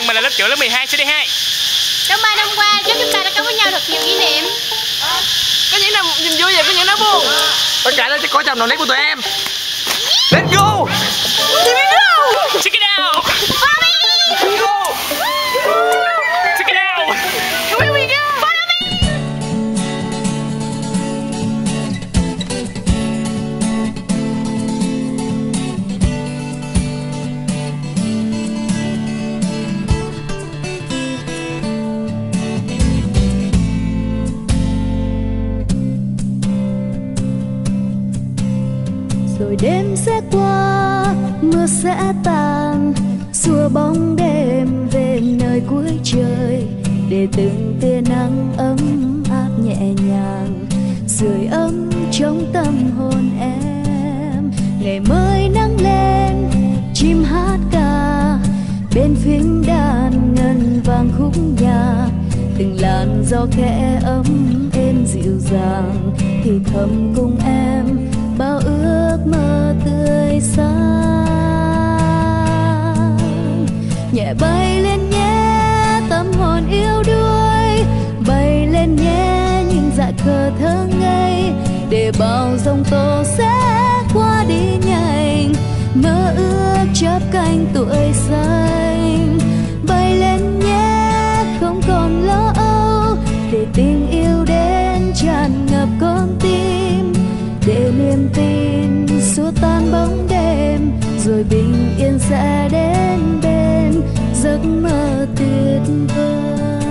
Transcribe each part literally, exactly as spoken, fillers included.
mình là lớp trưởng lớp mười hai C D hai. Trong ba năm qua, chúc chúng ta đã có với nhau thật nhiều kỷ niệm. Có những năm niềm vui và có những năm buồn. Tất cả đó sẽ có trong nồi nét của tụi em. Let's go. Let's go. Check it out. Follow me. Let's go. Check it out. Here we go. Follow me. Rồi đêm sẽ qua, mưa sẽ tan, xua bóng đêm về nơi cuối trời, để từng tia nắng ấm áp nhẹ nhàng sưởi ấm trong tâm hồn em. Ngày mới nắng lên, chim hát ca, bên phím đàn ngân vang khúc nhạc, từng làn gió khẽ ấm êm dịu dàng thì thầm cùng em bao ước mơ tươi sáng. Nhẹ bay lên nhé tâm hồn yêu đuối, bay lên nhé những dại khờ thơ ngây, để bao giông tố sẽ qua đi nhanh, mơ ước chớp cánh tuổi xanh. Bay lên nhé không còn lo âu, để tình yêu đến tràn ngập con tim, để niềm tin xua tan bóng đêm, rồi bình yên sẽ đến bên giấc mơ tuyệt vời.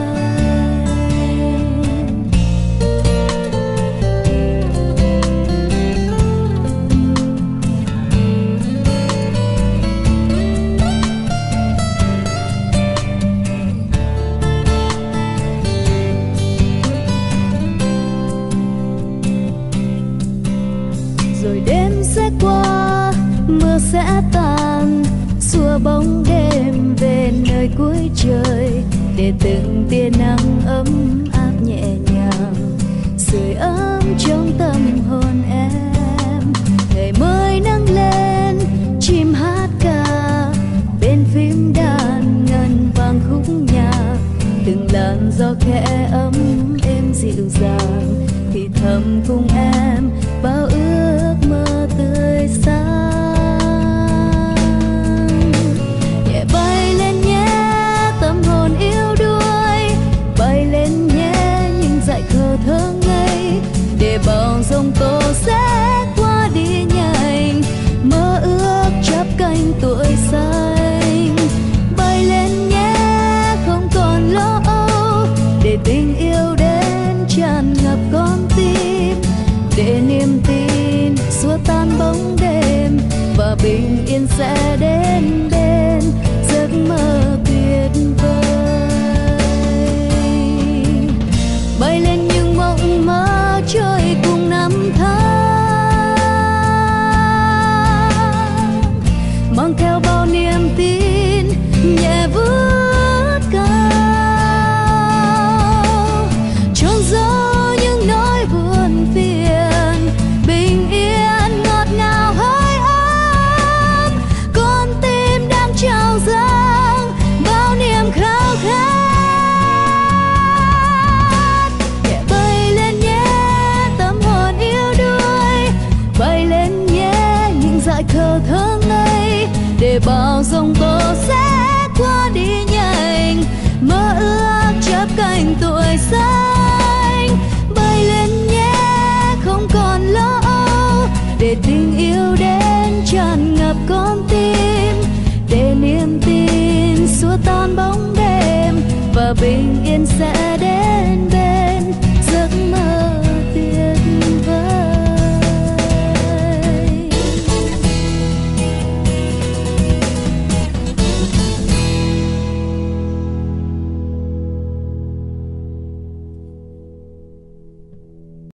Rồi đêm sẽ qua, mưa sẽ tan, xua bóng đêm về nơi cuối trời, để từng tia nắng ấm áp nhẹ nhàng sưởi ấm trong tâm hồn em. Ngày mới nắng lên, chim hát ca, bên phím đàn ngân vang khúc nhạc, từng làn gió khẽ ấm êm dịu dàng thì thầm cùng em bao ước mơ tươi sáng. Nhẹ bay lên nhé tâm hồn yêu đuối, bay lên nhé những dại khờ thơ ngây, để bao giông tố sẽ qua đi nhanh, mơ ước chắp cánh tuổi xanh. Bay lên nhé không còn lo âu, để tình yêu đến tràn ngập con tim, để niềm tin xua tan bóng đêm, và bình yên sẽ đến bên giấc mơ tuyệt vời. Bay lên những mộng mơ trôi cùng năm tháng, mang theo bao niềm tin nhẹ vút cao, tròn gió những nỗi buồn phiền, bình yên ngọt ngào hơi ấm, con tim đang trao dâng bao niềm khao khát. Nhẹ bay lên nhé tâm hồn yêu đuối, bay lên nhé những dại khờ thơ ngây, để bao giông tố sẽ qua đi nhanh, mơ ước chắp cánh tuổi xanh. Bay lên nhé không còn lo âu, để tình yêu đến tràn ngập con tim, để niềm tin xua tan bóng đêm, và bình yên sẽ đến